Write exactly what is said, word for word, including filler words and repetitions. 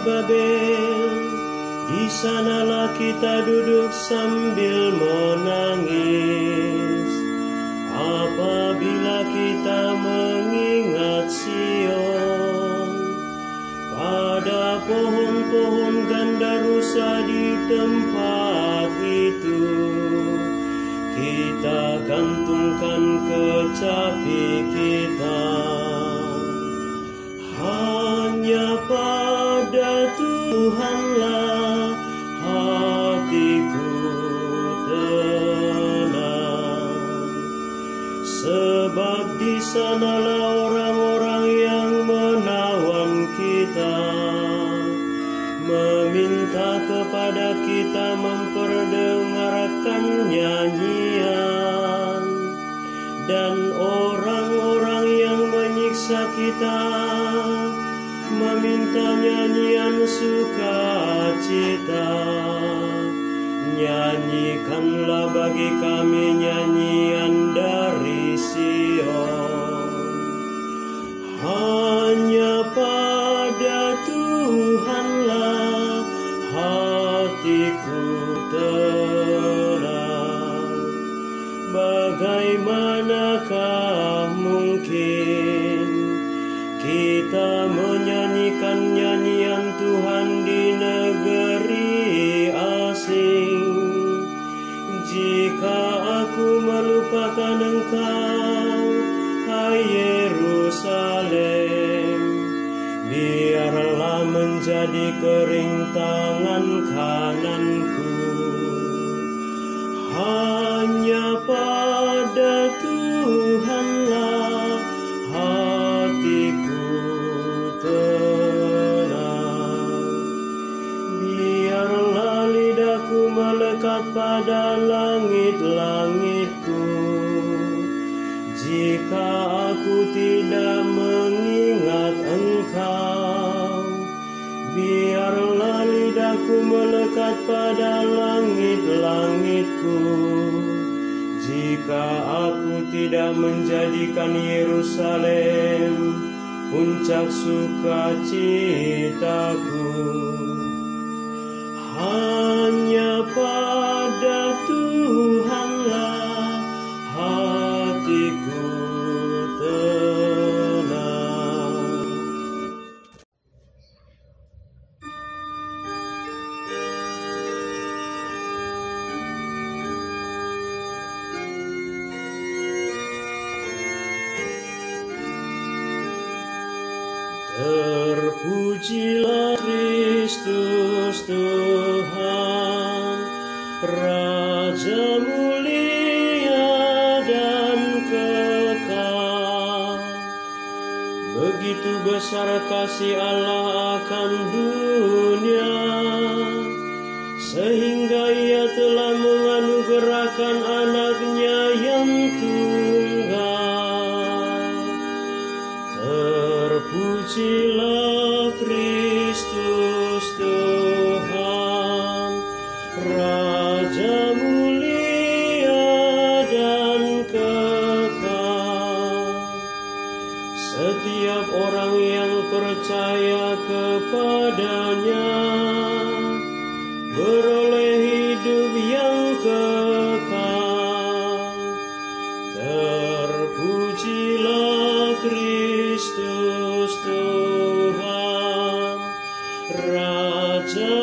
Babel. Di sanalah kita duduk sambil menangis, apabila kita mengingat Sion. Pada pohon-pohon gandarusa di tempat itu, kita gantungkan kecapi kita. Hanya pada Tuhanlah hatiku tenang, sebab di sanalah orang-orang yang menawan kita, meminta kepada kita memperdengarkan nyanyian, dan orang-orang yang menyiksa kita meminta nyanyian sukacita. Nyanyikanlah bagi kami nyanyian dari Sion. Hanya pada Tuhanlah hatiku tenang. Bagaimanakah mungkin kita menyanyikan nyanyian Tuhan di negeri asing, jika aku melupakan Engkau, hai Yerusalem? Biarlah menjadi kering tangan kananku. Hanya pada Tuhanlah hatiku tenang. Biarlah lidahku melekat pada langit-langitku, jika aku tidak mengingat Engkau. Biarlah lidahku melekat pada langit-langitku, jika aku tidak menjadikan Yerusalem puncak sukacitaku. Hanya pada Tuhanlah hatiku tenang. Terpujilah Kristus Tuhan, Raja mulia dan kekal. Begitu besar kasih Allah akan dunia, sehingga Ia telah menganugerahkan anaknya yang tunggal. Terpujilah Kristus Tuhan, Raja mulia dan kekal. Setiap orang yang percaya kepadanya beroleh hidup yang kekal. Terpujilah Kristus Tuhan, Raja